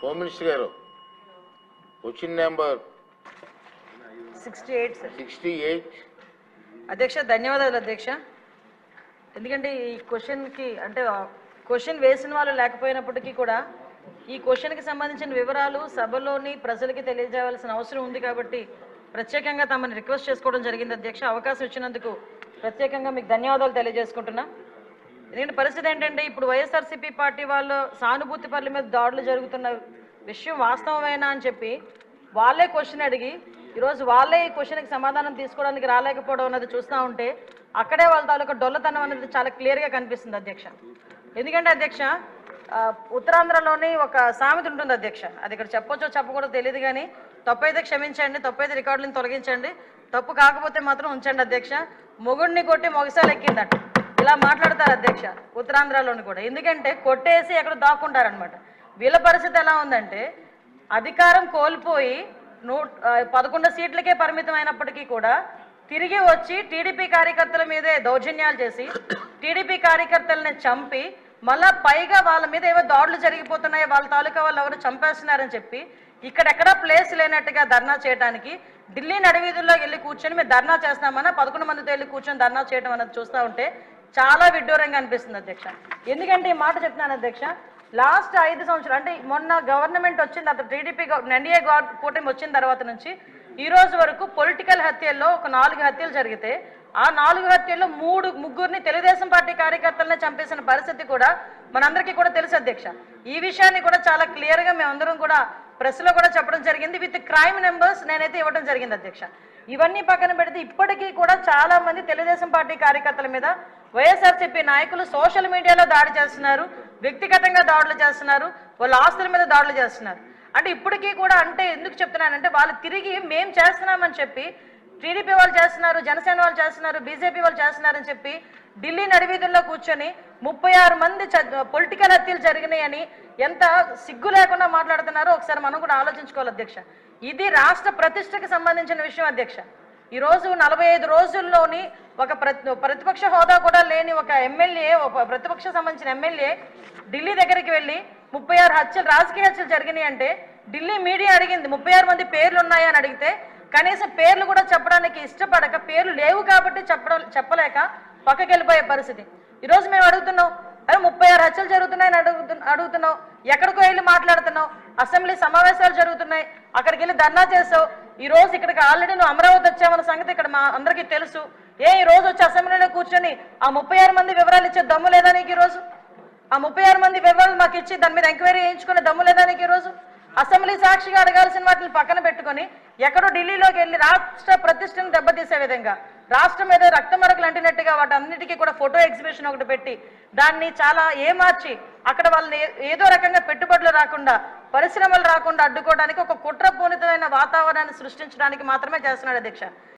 Home minister గారు question number 68 అధ్యక్ష ధన్యవాదాలు అధ్యక్ష. ఎందుకంటే ఈ క్వశ్చన్కి అంటే క్వశ్చన్ వేసిన వాళ్ళు లేకపోయినప్పటికీ కూడా ఈ క్వశ్చన్కి సంబంధించిన వివరాలు సభలోని ప్రజలకి తెలియజేయవలసిన అవసరం ఉంది కాబట్టి ప్రత్యేకంగా తమని రిక్వెస్ట్ చేసుకోవడం జరిగింది అధ్యక్ష. అవకాశం ఇచ్చినందుకు ప్రత్యేకంగా మీకు ధన్యవాదాలు తెలియజేసుకుంటున్నా. ఎందుకంటే పరిస్థితి ఏంటంటే ఇప్పుడు వైఎస్ఆర్సీపీ పార్టీ వాళ్ళు సానుభూతి పనుల మీద దాడులు జరుగుతున్న విషయం వాస్తవమేనా అని చెప్పి వాళ్ళే క్వశ్చన్ అడిగి ఈరోజు వాళ్ళే ఈ క్వశ్చన్కి సమాధానం తీసుకోవడానికి రాలేకపోవడం అన్నది చూస్తూ ఉంటే అక్కడే వాళ్ళ తాలూకా డొల్లతనం అనేది చాలా క్లియర్గా కనిపిస్తుంది అధ్యక్ష. ఎందుకంటే అధ్యక్ష ఉత్తరాంధ్రలోని ఒక సామెత ఉంటుంది అధ్యక్ష, అది ఇక్కడ చెప్పొచ్చో చెప్పకూడదో తెలియదు కానీ తప్పు అయితే క్షమించండి, తప్పు అయితే రికార్డులను తొలగించండి, తప్పు కాకపోతే మాత్రం ఉంచండి అధ్యక్ష. మొగుడిని కొట్టి మొగసాలు ఎక్కిందట ఇలా మాట్లాడతారు అధ్యక్ష ఉత్తరాంధ్రలోని కూడా. ఎందుకంటే కొట్టేసి ఎక్కడ దాక్కుంటారనమాట. వీళ్ళ పరిస్థితి ఎలా ఉందంటే అధికారం కోల్పోయి 11 సీట్లకే పరిమితం అయినప్పటికీ కూడా తిరిగి వచ్చి టీడీపీ కార్యకర్తల మీదే దౌర్జన్యాలు చేసి టీడీపీ కార్యకర్తలని చంపి మళ్ళా పైగా వాళ్ళ మీద ఏవో దాడులు జరిగిపోతున్నాయో వాళ్ళ తాలూకా వాళ్ళు ఎవరు చంపేస్తున్నారని చెప్పి ఇక్కడెక్కడా ప్లేస్ లేనట్టుగా ధర్నా చేయడానికి ఢిల్లీ నడివీధుల్లోకి వెళ్ళి కూర్చొని మేము ధర్నా చేస్తామన్నా 11 మందితో వెళ్ళి కూర్చొని ధర్నా చేయడం అన్నది చూస్తూ ఉంటే చాలా విడ్డూరంగా అనిపిస్తుంది అధ్యక్ష. ఎందుకంటే ఈ మాట చెప్తున్నాను అధ్యక్ష, లాస్ట్ 5 సంవత్సరాలు అంటే మొన్న గవర్నమెంట్ వచ్చింది అతను టీడీపీ ఎన్డీఏ కూటమి వచ్చిన తర్వాత నుంచి ఈ రోజు వరకు పొలిటికల్ హత్యల్లో ఒక 4 హత్యలు జరిగితే ఆ 4 హత్యల్లో ముగ్గురిని తెలుగుదేశం పార్టీ కార్యకర్తలనే చంపేసిన పరిస్థితి కూడా మనందరికీ కూడా తెలుసు అధ్యక్ష. ఈ విషయాన్ని కూడా చాలా క్లియర్గా మేమందరం కూడా ప్రెస్లో కూడా చెప్పడం జరిగింది, విత్ క్రైమ్ నెంబర్స్ నేనైతే ఇవ్వడం జరిగింది అధ్యక్ష. ఇవన్నీ పక్కన పెడితే ఇప్పటికీ కూడా చాలా మంది తెలుగుదేశం పార్టీ కార్యకర్తల మీద వైఎస్ఆర్సీపీ నాయకులు సోషల్ మీడియాలో దాడి చేస్తున్నారు, వ్యక్తిగతంగా దాడులు చేస్తున్నారు, వాళ్ళ ఆస్తుల మీద దాడులు చేస్తున్నారు. అంటే ఇప్పటికీ కూడా అంటే ఎందుకు చెప్తున్నానంటే వాళ్ళు తిరిగి మేం చేస్తున్నామని చెప్పి టీడీపీ వాళ్ళు చేస్తున్నారు, జనసేన వాళ్ళు చేస్తున్నారు, బీజేపీ వాళ్ళు చేస్తున్నారని చెప్పి ఢిల్లీ నడివీధుల్లో కూర్చొని 36 మంది పొలిటికల్ హత్యలు జరిగినాయని ఎంత సిగ్గు లేకుండా మాట్లాడుతున్నారో ఒకసారి మనం కూడా ఆలోచించుకోవాలి అధ్యక్ష. ఇది రాష్ట్ర ప్రతిష్టకు సంబంధించిన విషయం అధ్యక్ష. ఈరోజు 45 రోజుల్లోని ఒక ప్రతిపక్ష హోదా కూడా లేని ఒక ఎమ్మెల్యే, ఒక ప్రతిపక్ష సంబంధించిన ఎమ్మెల్యే ఢిల్లీ దగ్గరికి వెళ్ళి 36 హత్యలు రాజకీయ హత్యలు జరిగినాయి అంటే ఢిల్లీ మీడియా అడిగింది 36 మంది పేర్లు ఉన్నాయని అడిగితే కనీసం పేర్లు కూడా చెప్పడానికి ఇష్టపడక పేర్లు లేవు కాబట్టి చెప్పలేక పక్కకి వెళ్ళిపోయే పరిస్థితి. ఈరోజు మేము అడుగుతున్నాం, అరే 36 హత్యలు జరుగుతున్నాయని అడుగుతున్నావు, ఎక్కడికో వెళ్ళి మాట్లాడుతున్నావు, అసెంబ్లీ సమావేశాలు జరుగుతున్నాయి అక్కడికి వెళ్ళి ధర్నా చేసావు. ఈ రోజు ఇక్కడికి ఆల్రెడీ నువ్వు అమరావతి వచ్చావన్న సంగతి ఇక్కడ మా అందరికీ తెలుసు. ఈ రోజు వచ్చి అసెంబ్లీలో కూర్చొని ఆ 36 మంది వివరాలు ఇచ్చే దమ్ము లేదా నీకు? ఈరోజు ఆ 36 మంది వివరాలు మాకు ఇచ్చి దాని మీద ఎంక్వైరీ చేయించుకునే దమ్ము లేదా నీకు? ఈరోజు అసెంబ్లీ సాక్షిగా అడగాల్సిన వాటిని పక్కన పెట్టుకొని ఎక్కడో ఢిల్లీలోకి వెళ్ళి రాష్ట్ర ప్రతిష్టను దెబ్బతీసే విధంగా రాష్ట్రం మీద రక్త మరకలు అంటినట్టుగా వాటన్నిటికీ కూడా ఫోటో ఎగ్జిబిషన్ ఒకటి పెట్టి దాన్ని చాలా ఏమార్చి అక్కడ వాళ్ళని ఏదో రకంగా పెట్టుబడులు రాకుండా పరిశ్రమలు రాకుండా అడ్డుకోవడానికి ఒక కుట్రపూరితమైన వాతావరణాన్ని సృష్టించడానికి మాత్రమే చేస్తున్నాడు అధ్యక్ష.